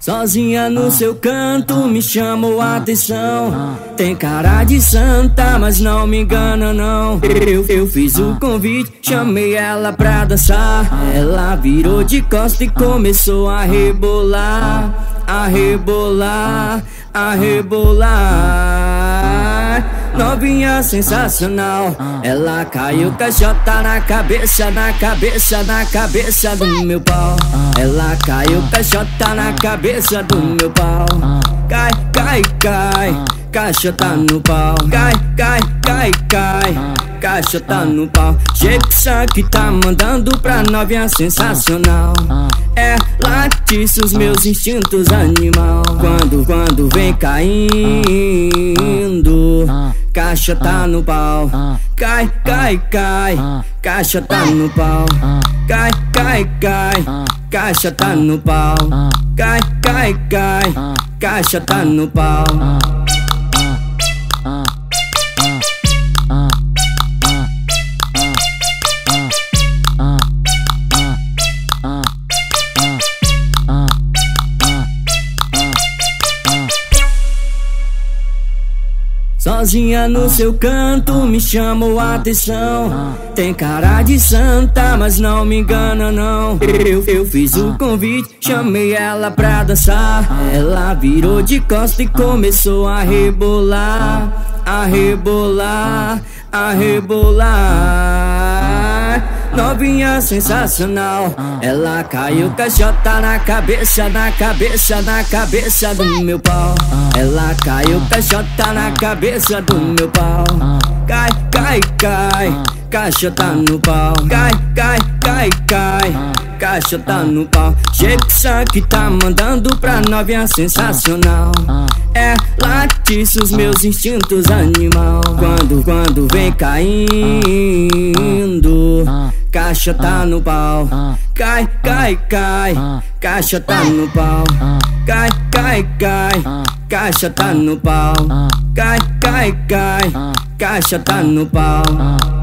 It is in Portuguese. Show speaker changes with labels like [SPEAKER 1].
[SPEAKER 1] Sozinha no seu canto me chamou a atenção. Tem cara de santa, mas não me engana não. Eu fiz o convite, chamei ela pra dançar. Ela virou de costa e começou a rebolar, a rebolar, a rebolar. Novinha sensacional, ela caiu caixota na cabeça, na cabeça, na cabeça do meu pau. Ela caiu caixota na cabeça do meu pau. Cai, cai, cai, caixota no pau. Cai, cai, cai, cai, caixota no pau. Jexa que tá mandando pra novinha sensacional. Ela atiça os meus instintos animal. Quando vem caindo, caixota no pau. Cai, cai, cai, caixota no pau. Cai, cai, cai, caixota no pau. Cai, cai, cai, caixota no pau. Sozinha no seu canto me chamou a atenção. Tem cara de santa, mas não me engana não. Eu fiz o convite, chamei ela pra dançar. Ela virou de costa e começou a rebolar, a rebolar, a rebolar. Novinha sensacional, ela caiu caixota na cabeça, na cabeça, na cabeça do meu pau. Ela caiu caixota na cabeça do meu pau. Cai, cai, cai, caixota no pau. Cai, cai, cai, cai, caixota no pau. Jexa que tá mandando pra novinha sensacional. Ela atiça os meus instintos animal. Quando vem caindo, caixota no pau. Cai, cai, cai, caixota no pau. Cai, cai, cai, caixota no pau. Cai, cai, cai, caixota no pau.